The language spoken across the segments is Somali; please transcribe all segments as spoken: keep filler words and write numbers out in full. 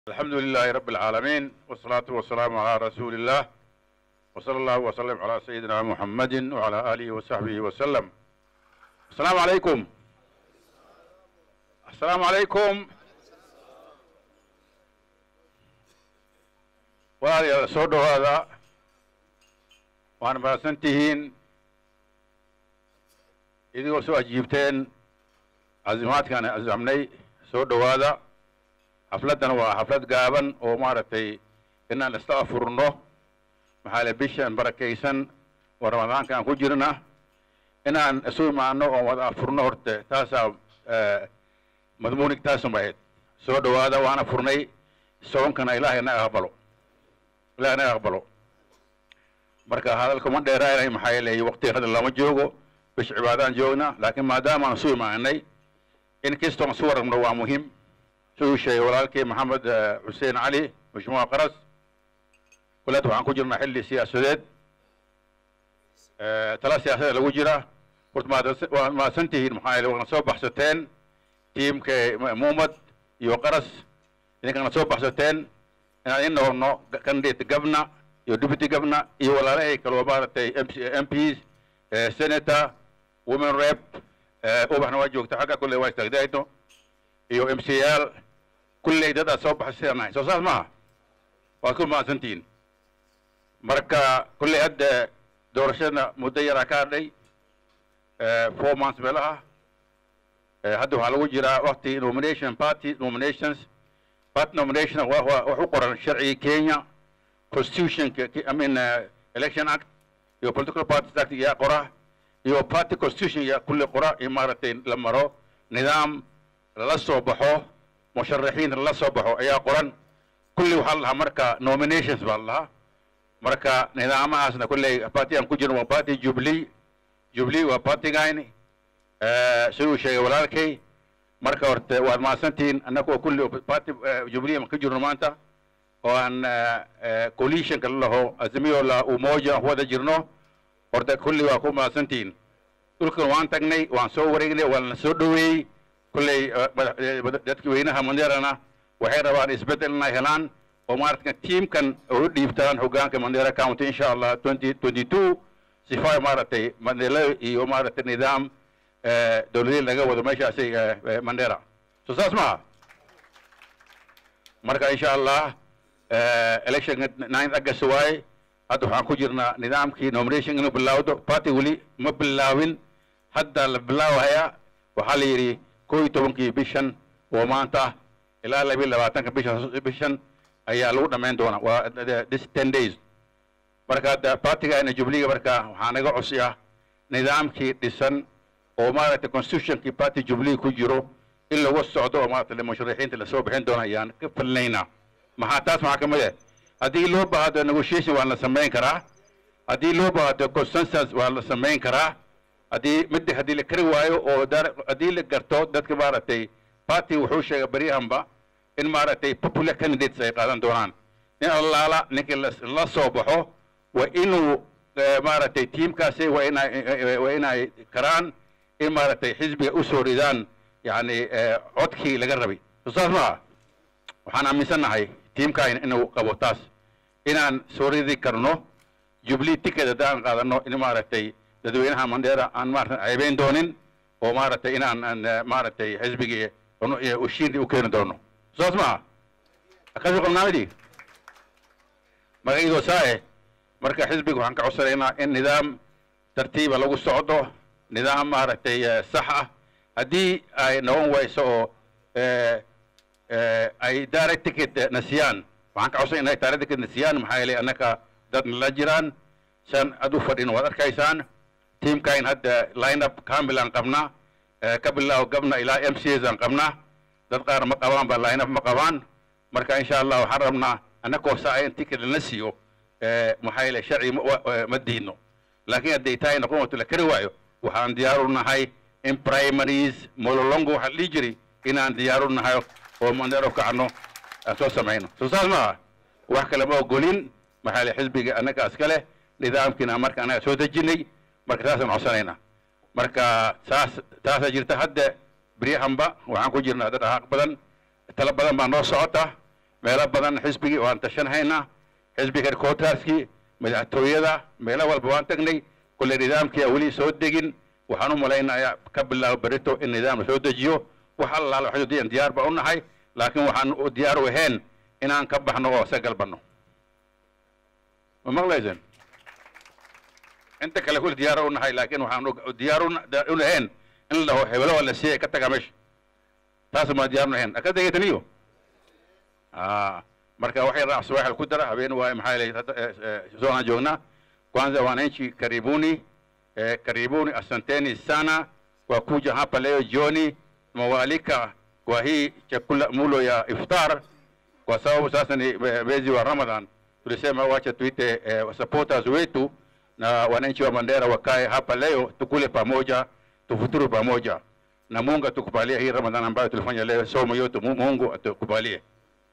الحمد لله رب العالمين والصلاة والسلام على رسول الله وصلى الله وسلم على سيدنا محمد وعلى آله وصحبه وسلم. السلام عليكم. السلام عليكم. وهذا صوت هذا وأنا بسنتهين إذا وسوا جيبتين عزمات كان عزمني صوت هذا حفلتنا وحفلت قابن ومارتي إن نستغفرنا محل بيشان بركيسن ورمضان كان كجرنا إن نسوي معنا ومغفرنا هرت تاسع مضمونك تاسع بعيد سود هذا وأنا فرني سون كان إله أنا أقبله لا أنا أقبله بركة هذا الكمان ديراي محل وقت هذا الله مجوجو بش عبادان جونا لكن ما دام نسوي معنا إن كيستون صور من هو مهم سوي شيء ولكن محمد حسين علي مجموعة قرص كلها طبعا كجر محلي سياسات أه ثلاث سياسات لو جرا قلت ما ما سنتهي المحايل ونصوب بحثتين تيم كمومد يوقرص إن كان نصوب بحثتين إنه إنه كانديت جبنا يو ديبيتي جبنا يو ولا لا كالوبارة إم بيز سيناتا ومن ريب وبحنا واجو تحقق كل واحد تقديته يو إم سي إل كل إدارة صوب بحثنا سوساس ما وكل ما سنتين مركا كل هاد دورشنا مدير كاردي فور مانس بلها هادو على وجرا وقت نومينيشن بارتي نومينيشنز بارت نومينيشن وهو حقوق الشرعي كينيا constitution I mean election act يو political parties act يا قرا يو party constitution يا كل قرا إمارتين لما رو نظام لا صوبحه مشرحين لا صوبحه أي قرن كل وحلها مركا nominations بالله مركا نظامها أصلا كل بارتي أم كجر وبارتي جوبلي جوبلي وبارتي غايني آه سوي شيء ولا كي مركا ورت وما سنتين أنكو كل بارتي جوبلي أم كجر مانتا وأن كوليشن كله أزمي ولا وموجة هو ده جرنو ورت كل وأكو ما سنتين كل وان تغني وان سووريني وان سودوي كل dadki weynaha Manderana waxay rabaan isbedel inay helaan oo maartay team kan u dhiibtaan hogaanka Mandera County insha Allah twenty twenty-two sifay maartay Mandela iyo maartay nidaam ee dawladda laga wado meeshaasi Mandera soo saasma marka insha Allah election nine August way hadda waxaan ku jirnaa nidaamkii nomination inuu bilowdo party wali ma bilaawin hadda la bilaawaya waxa la yiri كوي تونكي بيشن ومانتا إلى لبي لباتن كبيشن بيشن أيها لونا من دونا و this ten days بركة بارتيكا إن جبلي بركة وحنا قصيا نظام كي ديسن وما رت constitution كي بارتي جبلي كجرو إلا وسعود وما تل المشرحين تل سوبحين دونا يعني كفلنا ما حتاس معك مجد أدي لو بعد negotiation ولا سمين كرا أدي لو بعد consensus ولا سمين كرا أدي مدة هدي الكروايو أو دار أدي الكرتو دت كبارتي باتي وحوش بريهم با إن مارتي popular candidates سيقادن دوران إن الله لا نكل الله صوبحه وإنه مارتي تيم كاسي وإن وإن كران إن مارتي حزب أسوريدان يعني عدكي لجربي تصرفها وحنا مسنا هاي تيم كاين إنه قبوتاس إن سوريدي كرنو جبلي تكذا دان قادنو إن مارتي dadweynaha Mandera aan maartay aybeen doonin oo maartay inaan maartay xisbiga oo shiid u keenay doono soo ma akaso qomnaamidi magaydo saae marka xisbiga waxaan ka codsanaynaa in nidaam tartiib lagu socdo nidaam maartay sax ah hadii ay noqon wayso oo ay direct ticket nasiyaan waxaan ka codsanaynaa direct ticket nasiyaan maxaa yeelay annaka dad la jiraan san adu fadhin wad arkaysaan team كاين هذا لاين اب كامل قمنا قبل قبنا الى ام سي زان قمنا دد قار مقبان باللاين اب مقبان marka insha Allah حرمنا انكو ساعين تيكل نسيو محايله شرعي مدينو لكن هدي تاي نقوم تلا كروايو waxaan diyaarinahay in primaries mololongo waxa li jiri inaan diyaarinahay oo Mandera kacno soo sameeyno soo saarma wax kale ma ogolin maxaa xisbiga anaka askale nidaamkina marka anaga soo dajinay marka taas aan codsanayna marka taas taas jirta hadda بريحنبا وعن كوجرنا هذا حق بدن تلا بدن ما نص عطا meelo badan xisbigii waan tashanhaynaa xisbiga headquarterskii madaxtooyada meelo walba waan tagnay kulle nidaamkii weli soo degin waxaan u malaynayaa ka bilaabo berito in nidaam la soo dejiyo wax allaala waxay diyan diyaar ba u nahay laakiin waxaan u diyaar u ahayn inaan ka baxno oo sagal banno ma maqlayseen inta kale kul diyaar u nahay laakiin waxaan u diyaar u ahayn in la hebelo wala si ka taga meesha taas ma diyaar u ahayn ka degaytaniyo ah marka waxay raac suwaxal ku dara habeen waa maxay leeyahay soo aan joognaa kwanza wananchi karibuni eh, karibuni asanteni sana kwa kuja hapa leo jioni mawalika kwa hii chakula mulo ya iftar kwa sababu sasa ni mwezi wa Ramadhan tulisema wacha tuite eh, supporters wetu na wananchi wa Mandera wakae hapa leo tukule pamoja tufuturu pamoja na Mungu atukubalie hii Ramadhan ambayo tulifanya leo somo yote Mungu atukubalie.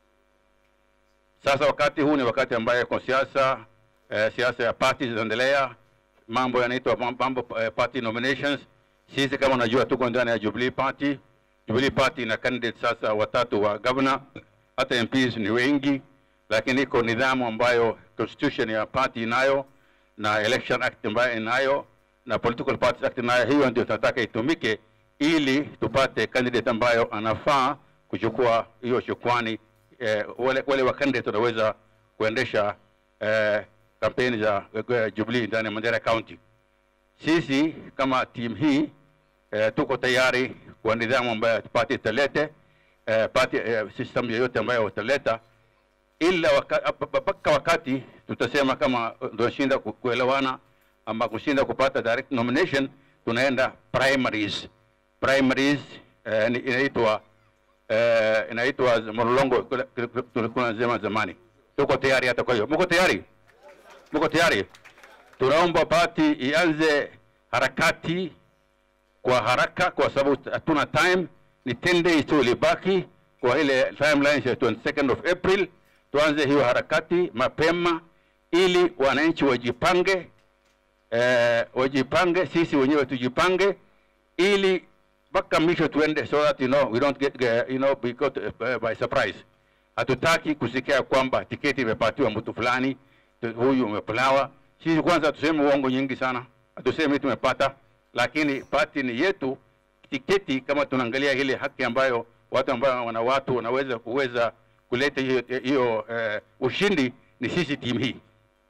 Sasa wakati huu ni wakati ambaye kwa siasa eh, siasa ya party zinaendelea mambo yanaitwa mambo eh, party nominations. Sisi kama unajua tuko ndani ya Jubilee Party. Jubilee Party na candidate sasa watatu wa governor, hata M Ps ni wengi, lakini iko nidhamu ambayo constitution ya party inayo na election act ambayo inayo na political parties act inayo. Hiyo ndio tunataka itumike ili tupate candidate ambayo anafaa kuchukua hiyo shukrani. Eh, wale wale wa candidate wanaweza kuendesha eh, kampeni za uh, Jubilee ndani ya Mandera County. Sisi kama team hii eh, tuko tayari kwa nidhamu ambayo party italete eh, party eh, system yoyote ambayo utaleta, ila mpaka wakati tutasema kama tunashinda kuelewana ama kushinda kupata direct nomination, tunaenda primaries. Primaries eh, inaitwa eh, inaitwa mlolongo tulikuwa nasema zamani. Tuko tayari hata kwa hiyo. Mko tayari? Mko tayari? Tunaomba party ianze harakati kwa haraka kwa sababu hatuna time. Ni ten days tu libaki kwa ile timeline ya twenty-second of April. Tuanze hiyo harakati mapema ili wananchi wajipange, eh, wajipange, sisi wenyewe tujipange ili mpaka mwisho tuende, so that you know we don't get uh, you know be caught uh, by surprise. Hatutaki kusikia kwamba tiketi imepatiwa mtu fulani, huyu umepelawa. Sisi kwanza tuseme uongo nyingi sana, hatuseme tumepata, lakini party ni yetu. Tiketi kama tunaangalia ile haki ambayo watu ambao wana watu wanaweza kuweza kuleta hiyo hiyo uh, ushindi, ni sisi team hii.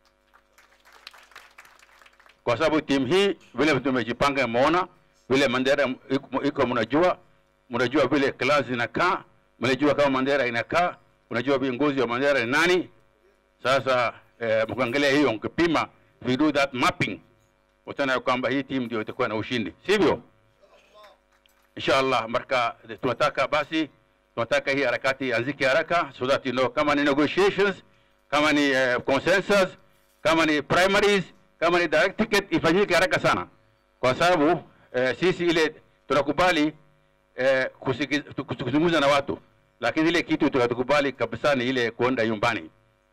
Kwa sababu team hii vile tumejipanga, muona vile Mandera iko, mnajua mnajua vile class inakaa, mnajua kama Mandera inakaa, unajua viongozi wa Mandera ni nani. Sasa eh, mkiangalia hiyo mkipima, we do that mapping, utaona kwamba hii team ndio itakuwa na ushindi, sivyo? Inshallah. Marka tunataka basi tunataka hii harakati anzike haraka, so that you know kama ni negotiations, kama ni uh, consensus, kama ni primaries, kama ni direct ticket, ifanyike haraka sana, kwa sababu uh, sisi ile tunakubali uh, kuzungumza na watu, lakini ile kitu tunatukubali kabisa ni ile kuenda nyumbani.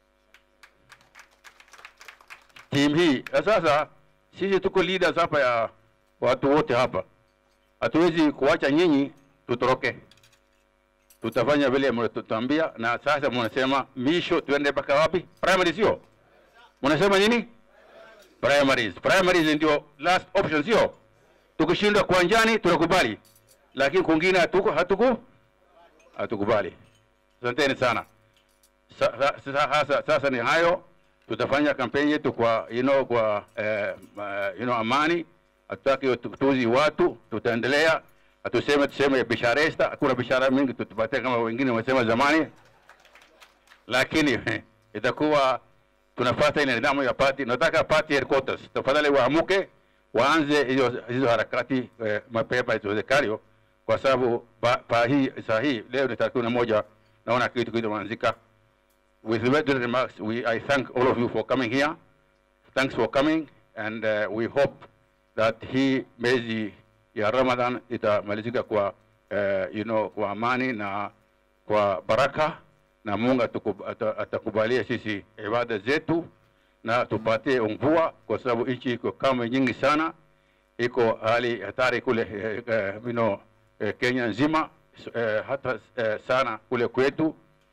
Team hii sasa sisi tuko leaders hapa ya watu wote hapa, hatuwezi kuacha nyinyi tutoroke. Tutafanya vile mnatutambia, na sasa mnasema misho tuende mpaka wapi? Primaries sio? Mnasema nini? Primaries. Primaries ndio last option sio? Tukishindwa kuanjani tunakubali, lakini kwingine hatuko hatuko hatukubali. Asanteni sana. Sasa sasa sasa ni hayo, tutafanya kampeni yetu kwa you know kwa eh, uh, you know amani. Hatutaki tutuzi watu, tutaendelea. Hatuseme tuseme bisharesta, hakuna bishara mingi tutupate kama wengine wamesema zamani, lakini itakuwa tunafuata ile nidhamu ya party. Nataka party headquarters tafadhali waamuke, waanze hizo hizo harakati eh, mapema iwezekavyo, kwa sababu pa hii sahihi leo ni tarehe moja, naona kitu kinaanzika. With the remarks, we I thank all of you for coming here. Thanks for coming, and uh, we hope that hii mwezi ya Ramadhan itamalizika kwa uh, you know kwa amani na kwa baraka, na Mungu atakubalia sisi ibada zetu na tupate mvua, kwa sababu nchi iko kama nyingi sana, iko hali hatari kule uh, you know uh, Kenya nzima, uh, hata uh, sana kule kwetu.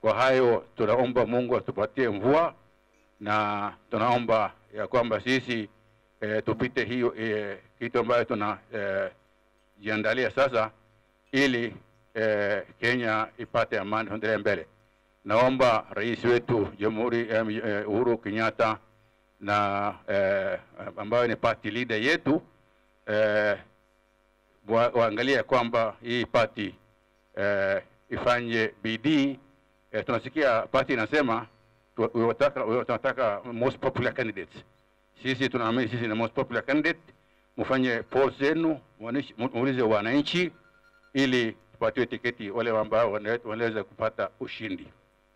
Kwa hayo tunaomba Mungu atupatie mvua na tunaomba ya kwamba sisi eh, tupite hiyo eh, kitu ambayo tuna eh, jiandalia sasa ili eh, Kenya ipate amani tuendelee mbele. Naomba rais wetu Jamhuri eh, Uhuru Kenyatta na eh, ambayo ni party leader yetu eh, waangalia kwamba hii party eh, ifanye bidii. Eh, tunasikia party inasema tunataka most popular candidates. Sisi tunaamini sisi ni most popular candidate. Mfanye polls zenu, muulize wananchi ili tupatiwe tiketi wale ambao wanaweza kupata ushindi.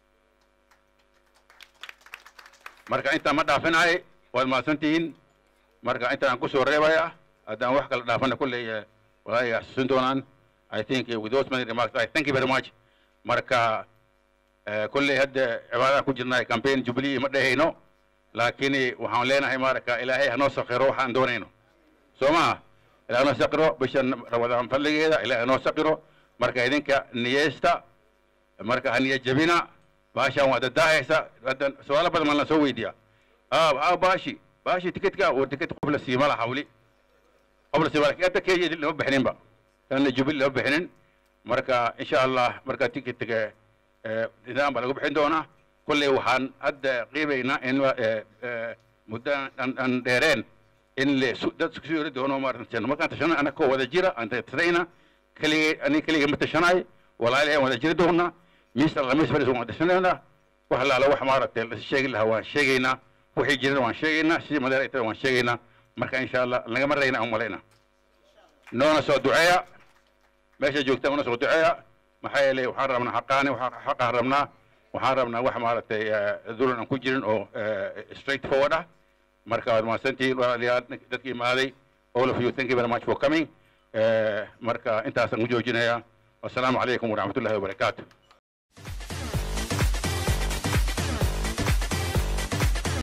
Marka inta ma dhaafanaay wal maasantiin marka inta aan ku soo reebaya hadaan wax kala dhaafana kulay walaahi xasuusin doonaan. I think with those many remarks I thank you very much. Marka kulay hadda cibaadada ku jirnaa campaign Jubilee ma dhahayno laakiin waxaan leenahay marka ilaahay hanoo sakhiro waxaan doonayno Soma ilaahay hanoo sakhiro bishan Ramadaan fadligeeda ilaahay hanoo sakhiro marka idinka niyeysta marka haniya jabina baashaan waa dadahaysa hadan su'aalo badan ma la soo weydiiya ah ah baashi baashi tikidka oo tikid qabla siima la hawli qabla siima ka keeyay loo bixinin ba kana Jubilee loo bixinin marka insha Allah marka tikidka nidaam baa lagu bixin doonaa kulli waxaan hadda qiimeynaa in muddo aan dheereen in la dad isku soo doono markan markaan tashana ana ko wada jira aan tadayna kaliya ani kaliya ma tashanay walaalay wada jira doona mister la mister soo wada tashanayna wax la la wax maartay la sheegi lahaa waan sheegaynaa wixii jira waan sheegaynaa si madara ay waan sheegaynaa marka insha Allah laga marayna aan malayna noona soo duceeya meesha joogta noona soo duceeya maxaa yeelay waxaan rabnaa xaqaani waxaan rabnaa waxaan rabnaa wax maartay dulan aan ku jirin oo straight forward ah marka waad maasantiin walaalayaal dadkii imaaday all of you thank you very much for coming marka intaas aan u joojinayaa. Assalaamu calaykum wa rahmatullahi wa barakaatuh.